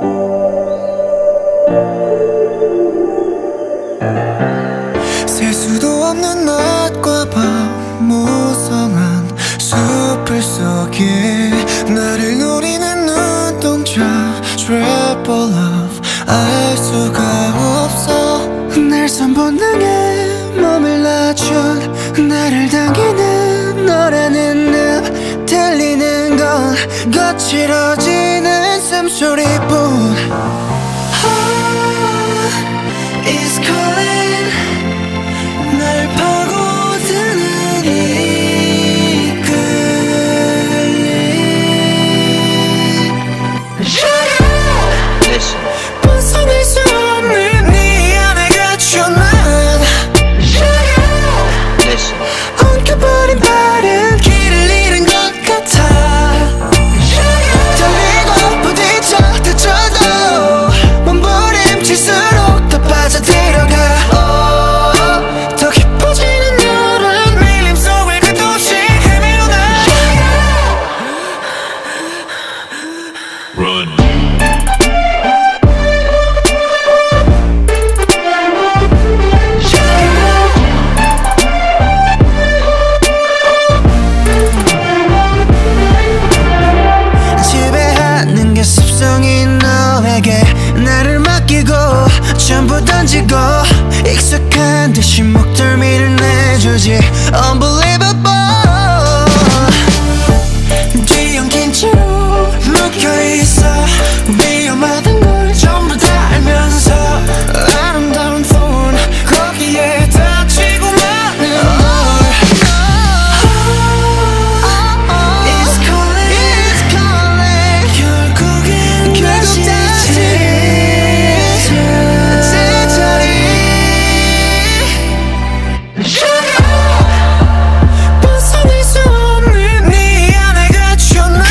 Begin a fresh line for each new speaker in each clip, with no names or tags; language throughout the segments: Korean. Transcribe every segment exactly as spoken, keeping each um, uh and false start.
셀 수도 없는 낮과 밤 무성한 숲을 속에 나를 노리는 눈동자 Triple Love 알 수가 없어. 날 선본능에 몸을 낮춘 나를 당기는 너라는 늪 들리는 건 거칠어지는 숨소리뿐. It's calling 날 파고드는 이 끌림.
Listen.
벗어날 수 없는 네 안에 갇혀 난
Listen.
엉켜버린 발은 길을 잃은 것 같아. 달리고 부딪혀 다쳐도 몸부림칠수록 더 빠져들어가. oh, 더 깊어지는 너란 밀림 속을 끝없이 헤매어 나.
Run.
지배하는 게 습성인 너에게 나를 맡기고 전부 던지고 익숙한 듯이 목덜미를 내주지. Unbelievable. 뒤엉킨 채로 묶여있어. 위험하단 걸 전부 다 알면서 아름다운 폰 거기에 다치고 마는 널. It's calling, it's calling. 결국엔 결국 다시 제자리. 벗어날 수 없는 네 안에 갇혀 난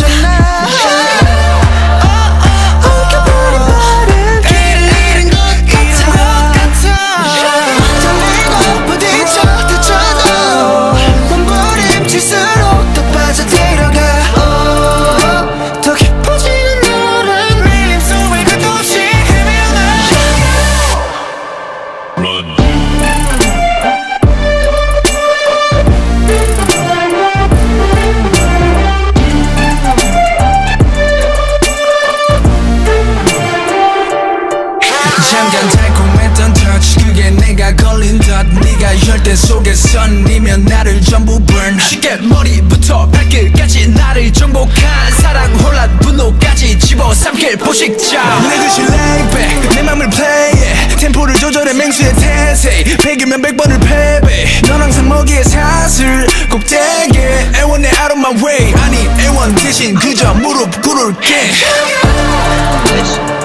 엉켜버린 발은 길을 잃은 것 같아. 달리고 부딪혀 다쳐도 몸부림칠수록 더 빠져들어가. oh, 더 깊어지는 너란 밀림 속을 끝없이 헤매어 나.
Run.
잠깐 달콤했던 touch 그게 내가 걸린 듯. 네가 열대 속에 선이면 나를 전부 burn. 쉽게 머리부터 발끝까지 나를 정복한 사랑 혼란 분노까지 집어삼킬 포식자. 내 듯이 lay back 내 맘을 play it. 템포를 조절해 맹수의 태세. 백이면 백 번을 패배. 넌 항상 먹이의 사슬 꼭대기에 애원해 out of my way. 아니 애원 대신 그저 무릎 꿇을게.
Listen.